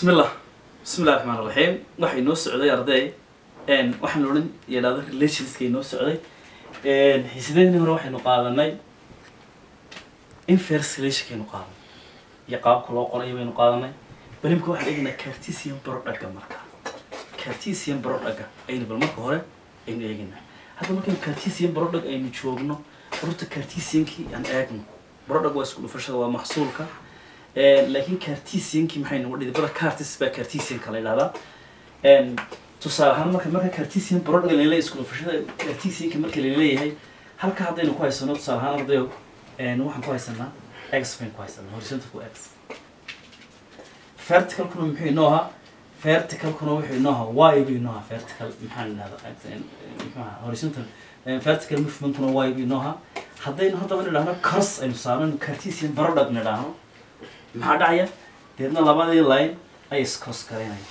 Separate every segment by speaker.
Speaker 1: بسم الله الرحمن الرحيم waxay noo socday arday waxaan oran yeelada relations kay noo socday xiisadeen hore waxaynu qaadanay inverse relation kay noo qaadanay iyo qaabka loo qorayo baynu qaadanay balimka waxa eegnaa Cartesian product marka Cartesian product aynu bal marka hore aynu eegnaa hadda markaan Cartesian product aynu joogno horta Cartesian ki aan eegno product waa isku dhufashada waa mahsuulka لكن كارتيسيان كي محين ودي بلا كارتيس با كارتيسيان كلا يلادا تصال هان marka كارتيسيان برودغ ليلay isku fashada كارتيسيان marka leeyahay hay halka hadaynu ku haysano tusal ahaan ardayo waxaan ku haysanaa x point ku haysanaa horizontal ku x vertical kuna muxuu inooha vertical kuna wuxuu inooha y bi inooha vertical maxaan leedahay horizontal vertical movement kuna y bi inooha hadaynu hadaba nidhaahno cross aynu saarno كارتيسيان برودغ nidhaahno maxaa dhacaya deedna labadii line ay cross gareynayaan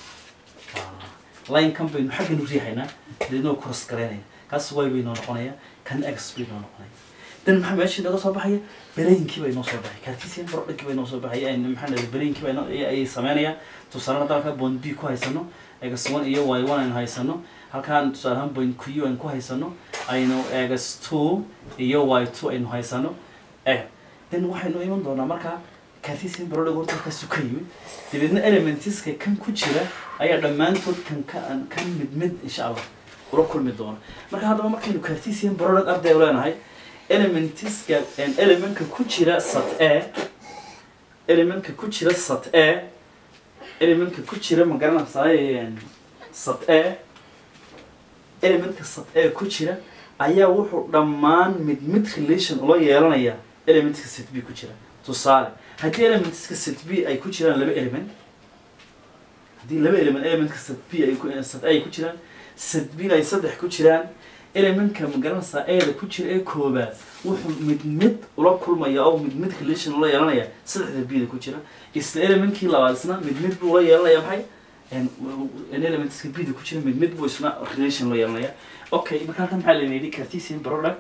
Speaker 1: line kan baynu xagga u riixaynaa deedna cross gareynaya kaas way bay noo noqonaya kan x bay noo noqonaya dan maxaa meesha naga soo baxaya bareenkii bay noo soo baxay Cartesian product bay noo soo baxay ay maxaa leeyahay bareenkii bay ay sameynaya tusaale dalka bond b ku haysano x1 iyo y1 aynu haysano halkaan tusaale ahaan point q aynu ku haysano aynu x2 iyo y2 aynu haysano dan waxaynu iman doonaa marka Cartesian product horta ka sukayay dibadna elements ka kan ku jira ayaa dhamaantood kan mid insha Allah ula kulmi doona marka hadaba markaynu Cartesian product arday leenahay elements ka element ka ku jira sat a element ka ku jira sat a element ka ku jira magaranaysaa sat a element ka sat a ku jira ayaa wuxuu dhamaan mid relation ula yeelanaya elements ka sat b ku jira tusaale hadii elements ka set b ay ku jiraan laba element hadii laba element ka set b ay ku jiraan set b ay saddex ku jiraan element ka magaranaysaa a ku jira ee koobaad wuxuu mid ula kulmaya oo mid relation ula yeelanaya saddexda b ku jira isla element ki labaadna mid buu ula yeelanaya maxay elements ka b ku jira mid buu isna relation ula yeelanaya okay marka kan maxaa la yiraahdaa Cartesian product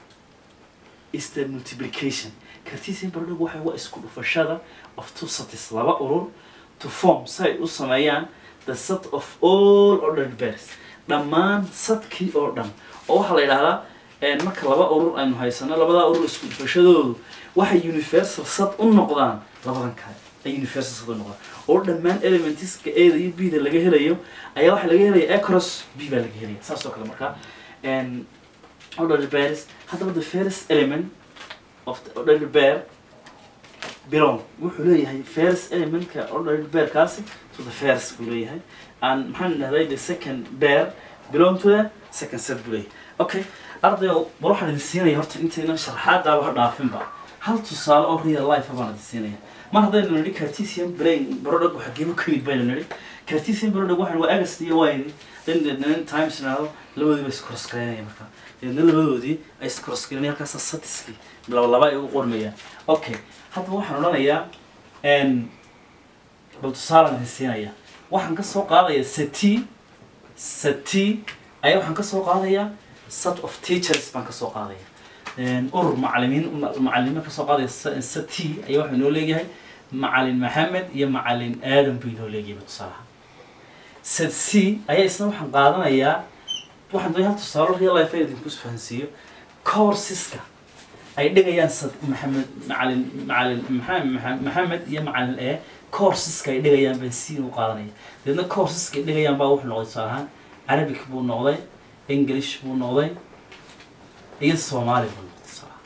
Speaker 1: is the multiplication Cartesian product waxa waa isku dhufashada of two sets laba urur to form say u sameeyaan the set of all ordered pairs dhamaan sadkii oo dhan oo waxa la yiraahdaa marka laba urur aynu haysano labada urur isku dhufashadoodu waxa universal set u noqdaan labadan kale ay universal set u noqdaan oo dhamaan elements ka a iyo b da laga helayo ayaa waxa laga helayaa a cross b ba laga helayaa saas oo kale marka ordered pairs hadaba the first element of the ordered pair belong wuxuu leeyahay first element ka ordered pair kaasi to the first buu leeyahay and maxaan leeyahay the second pair belong to the second set buu leeyahay okay ardayo waxaan idin siinaya horta intayna sharaxaad ha dhaafin ba hal tusaale oo real life baan idin siinaya mar haddaynu nidhi Cartesian product waxa geebo ka mid baynu nidhi Cartesian product waxaan waa x iyo y then times now labadii is cross gareynaya marka labadoodii ay is cross gareynaya halkaas satiski laba ay u qormayaan okay hadda waxaan oranayaa bal tusaale aan siinaya waxaan ka soo qaadaya sati ay waxaan ka soo qaadaya set of teachers baan ka soo qaadaya urur macallimiin ka soo qaadaya sati ay waxa noo leeyahay macallin Maxamed iyo macallin Aadan bay noo leeyahay tusaale set c ayaa isna waxaan qaadanayaa waxaan doonaa tusaale real life idin ku fahansiyo courseska ay dhigayaan sad macallin Maxamed iyo macallin A courseska ay dhigayaan baan si u qaadanaya dadna courseska ay dhigayaan baa wuxuu noqday saahan Arabic buu noqday English buu noqday iyo Soomaali buu noqday saahan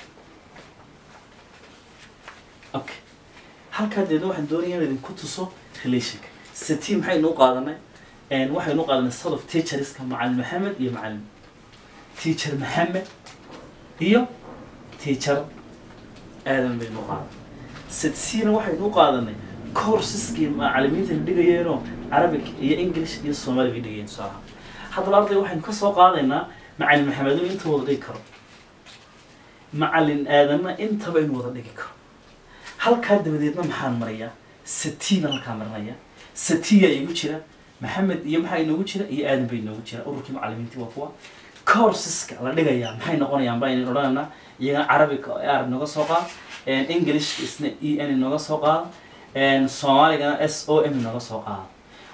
Speaker 1: okay halka deedna waxaan doonayaa inaan ku tuso relation sati maxay noo qaadanay waxay noo qaadanay set of teachers ka macallin Maxamed iyo macallin teacher Maxamed iyo teacher Aadan bay noo qaadanay sidsiina waxay noo qaadanay courseski macallimiinta dhigayeen Arabic iyo English iyo Soomaali bay dhigayeen saaha hadda arday waxaan ka soo qaadaynaa macallin Maxamed inta wada dhigi karo macallin Aadanna inta bay wada dhigi karo halka dabadeedna maxaan mariyaa satiina halka marinaya satiya igu jira Maxamed iyo maxay inoogu jira iyo Aadan bay inoogu jira ururkii macallimiinta waa kuwa courseska la dhigayaa maxay noqonayaan baa inaan oranayna iyaga Arabic ay naga soo qaad English isna en naga soo qaad Soomaaliga SOM naga soo qaad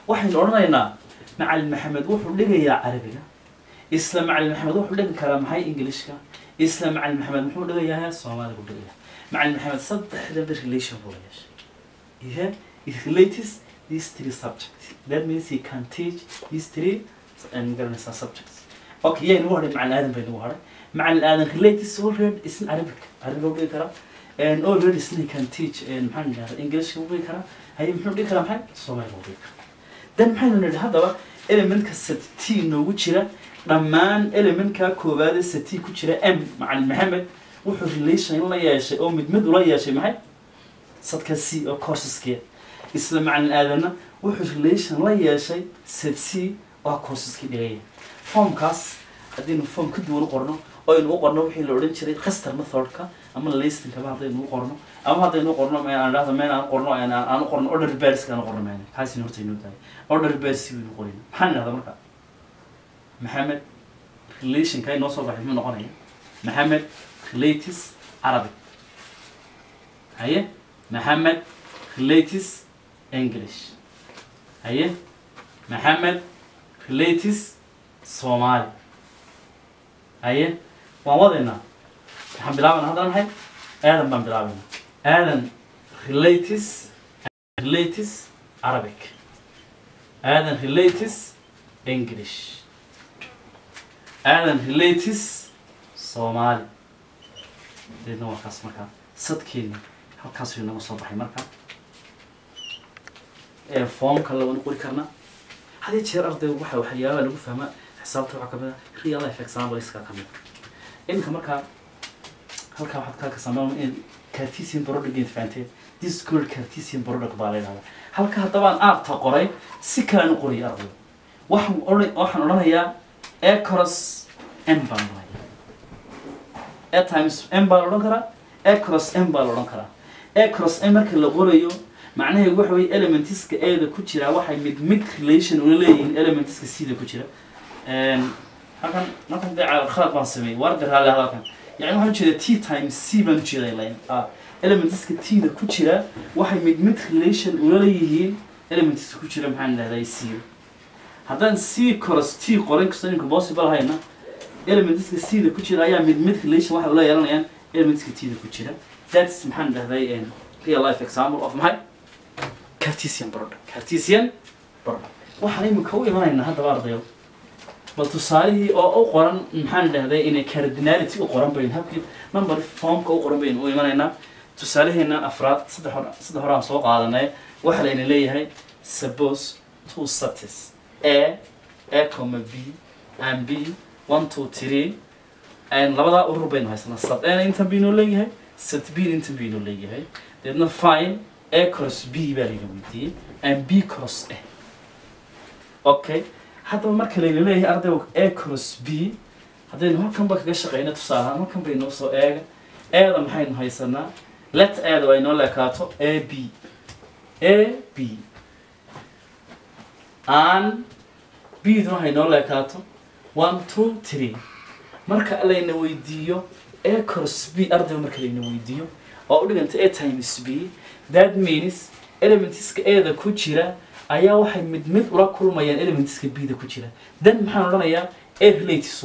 Speaker 1: waxaan oranaynaa macallin maxamed wuxuu dhigayaa carabiga isla macallin maxamed wuxuu dhigi karaa maxay ingiliishka isla macallin maxamed muxuu dhigayaa soomaaliga u dhigayaa macallin maxamed saddexda relation buu leeyahay it relates these three subjects that means he can teach these three and subjects okay يعني هو macallin aadan bay nagu haray macallin aadan relates already isna carabiga u dhigi karaa and already he can teach maxaan yiraahdaa English uu dhigi karaa hay muxuu dhigi karaa maxay Soomaaliga uu dhigi karaa dan maxaynu nidhi haddaba elementka set t noogu jira dhammaan elementka koowaad ee set t ku jira m macallin maxamed wuxuu relation la yeeshay oo mid ula yeeshay maxay sadka c oo courseske isla macallin aadanna wuxuu relation la yeeshay set c oo courseske dhigay formkaas hadii nu form ka duwan qorno oo inuu qorno wixii la oran jiray cluster methodka ama listing ka baad inuu qorno ama hadaynu qorno ma aan dhahdo ma aan qorno aan qorno order pairs ka qorno ma kaasi horta inuu tahay order pairs inuu qorino maxaan dhahdaa marka maxamed relation kay noo soo baxay ma noqonaya maxamed relates Arabic haye maxamed relates English haye maxamed relates Somali haye waan wadaynaa waxaan bilaabana haddana hay aadan baan bilaabana aadan relates Arabic aadan relates English aadan relates Somali deedna waa kaas markaa sadkeeni halkaas ayuu naga soo baxay markaa formka lagu qori karnaa hadii jeer ardaygu waxyaaba lagu fahmaa xisaabta waxa kamid ah real life examples ka kamid inka markaa halka waxaad ka sameeyay in Cartesian product fahanteen this called Cartesian product baa leedahay halka hadaba aan aarta qoray si kale aan qori arday waxaan oranayaa a cross m baan a times m baa oran karaa a cross m baa oran karaa a cross m marka la qorayo macnaheedu waxa weey elementiska a da ku jira waxay mid relation u leeyihiin elementiska c da ku jira halkan daaca khalad baan sameeyay warda raali halkan يعني waxaan jeedaa t times c baan jeedaa line elementiska t da ku jira waxay mid relation u leeyihiin elementiska ku jira maxaan leeyahay c haddaan c cross t qoran kasto in possible hayna elementiska c da ku jira ayaa mid relation waxa la yeelanayaan elementiska t da ku jira that's maxaan leeyahay real life example of my Cartesian product waxaan imika u imanaynaa hadda ardayo bal tusaalihi oo u qoran maxaan leeyahay in cardinality u qoran bayn habkii number formka u qoran bayn u imanaynaa tusaalaheena afraad saddex hore aan soo qaadanay waxa la inay leeyahay suppose two sets a b and b 1 2 3 and labada urur baynu haysanaa set a inta b noo leeyahay set b inta b noo leeyahay deedna find a cross b baa laga weydiiyay and b cross a okay hadda marka la leeyahay ardaygu a cross b hadaynu halkan ba kaga shaqeyno tusaale halkan baynu soo eega eeda maxaynu haysanaa let eeda way noo leekaato a b and b du waxay noo leekaato 1 2 3 marka layna weydiiyo a cross b ardaygu marka layna weydiiyo oo u dhiganta a times b that means elementiska eeda ku jira ayaa waxay mid ula kulmayaan elementiska b da ku jira then maxaan oranayaa a relates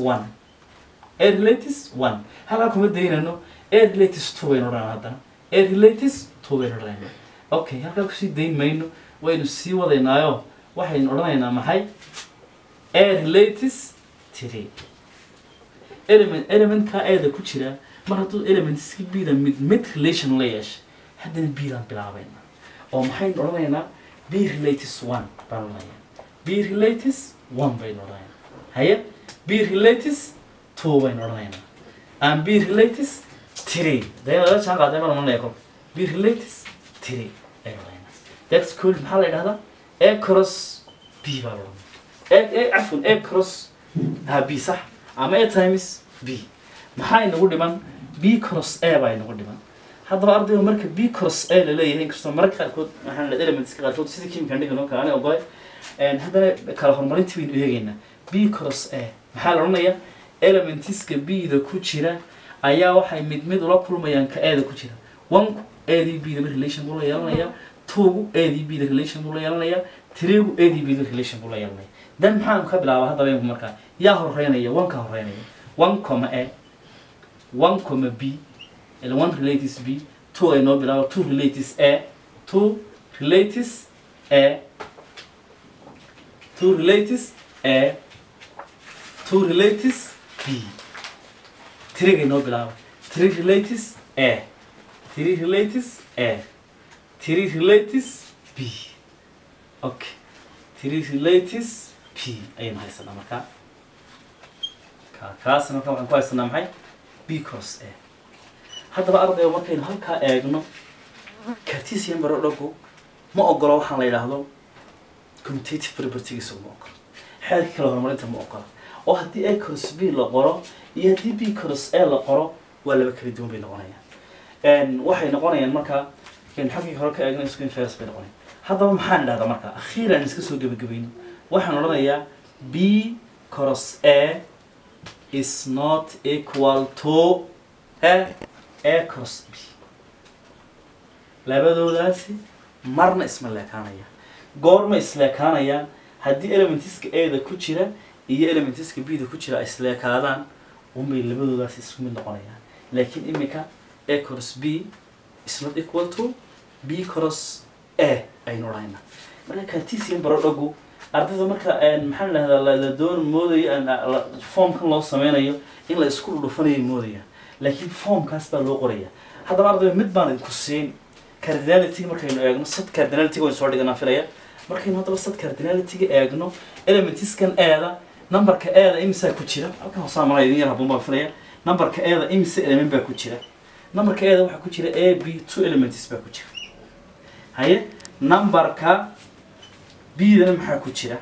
Speaker 1: 1 hala kuma deynano a relates 2 baynu oranaa haddana a relates 2 baynu oranaa okay halka ku sii deyn mayno waynu sii wadaynaayo waxaynu oranaynaa maxay a relates 3 elementka a da ku jira mar hadduu elementiska b da mid relation la yeeshay haddana b dan bilaabayna oo maxaynu oranaynaa b relates 1 baan oranayaa b relates 1 baynu oranayaa haye b relates 2 baynu oranaynaa and b relates 3 dayada jaan qaaday mar ma leeyahay b relates 3 aynu oranaynaa that's cool maxaa la yiraahdaa a cross b baa la oranayaa afwan a cross b صح ama a times b maxay nagu dhiman b cross a baa nagu dhiman haddaba ardaygu marka b cross a la leeyahay inkastoo mararka qaarkood waxaan la elementiska qaarkood sida kimika dhigano kale aniga ogoy haddana kala horumarinta baynu eegaynaa b cross a maxaa la oranayaa elementiska b da ku jira ayaa waxay mid ula kulmayaan ka a da ku jira A D B the relation buu la yeelanayaa 2 A D B the relation buu la yeelanayaa 3 A D B the relation buu la yeelanayaa dan maxaan ka bilaabaa hadaba in markaa yaa horeynaya 1 ka horeynaya 1 A 1 B and 1 relates B 2 ay noo bilaabo 2 relates A 2 relates A 2 relates A 2 relates B 3 ay noo bilaabo 3 relates A 3 relates A 3 relates B okay 3 relates P ayaan haysanaa markaa kaasna markaa waxaan ku haysanaa maxay B cross A haddaba ardayga markaynu halkaa eegno Cartesian barodhagu ma ogolo waxaan la yidhaahdo commutative properties ma ogolo xeelka kala horumarinta ma ogolo oo haddii A cross B la qoro iyo haddii B cross A la qoro waa laba kala duwan bay noqonayaan waxay noqonayaan markaa in xaggii hore ka eegno isku inverse bay noqonayaan haddaba maxaan idhahdaa markaa akhiiran iska soo gabagabayno waxaan odhanayaa B cross A is not equal to A cross B labadoodaasi marna isma leekaanaya goorma isleekaanayaan haddii elementiska A da ku jira iyo elementiska B da ku jira ay isleekaadaan umay labadoodaasi isku mid noqonayaan laakiin imika A cross B is not equal to B cross A aynu odhanaynaa marka Cartesian barodhagu ardayda marka maxaan idhahdaa la doon moodayo formkan loo sameynayo in la isku dhufanayo moodaya laakiin formkaas baa loo qoraya haddaba ardayda mid baan idinku siin cardinality markaynu eegno set cardinality waan soo dhiganaa filaya markaynu haddaba set cardinality eegno elementskan A-da numberka A-da imisa ku jira halkan hoos aan idin yar habboon baan filaya numberka A-da imisa element baa ku jira numberka A-da waxaa ku jira A B 2 elements baa ku jira haye numberka B-dana maxaa ku jira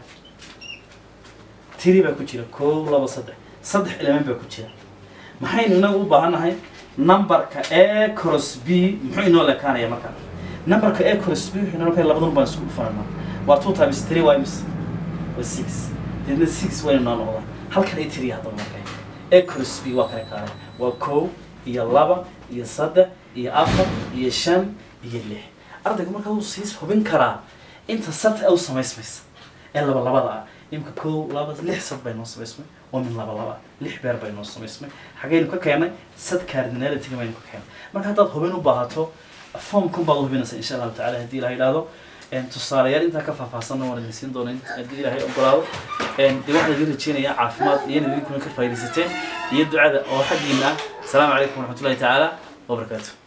Speaker 1: 3 baa ku jira 1 2 3 element baa ku jira maxaynu inagu u baahanahay numberka A cross B muxuu inoo leekaanaya markaa numberka A cross B wuxuu inoo leekaanaya labadan baan isku dhufanaa waa 2 times 3 waa imisa waa 6 then 6 waa inoo noqdaa halkan ay 3 hadaba markaa A cross B waa kala kaalay waa 1 iyo 2 iyo 3 iyo 4 iyo 5 iyo 6 ardaygu markaa uu siis hubin karaa inta set ay samaysmaysa ee labada ah imka 1 2 6 set bay noo samaysmay oo min laba 6 beer bay noo samaysmay xagaynu ka keenay set cardinality baynu ka keenay marka haddaad hubin u baahato formkan baad hubinaysaa insha Allah taala hadii Ilaahay ilaado tusaalayaal inta ka faahfaahsan waan idin siin doonaa hadii Ilaahay ogolaado waxaan idin rajeynayaa caafimaad iyo idin kuna ka faa'iideysateen iyo ducada oo xaqiina. Assalaamu calaykum wa rahmatullahi ta'ala wa barakatuh.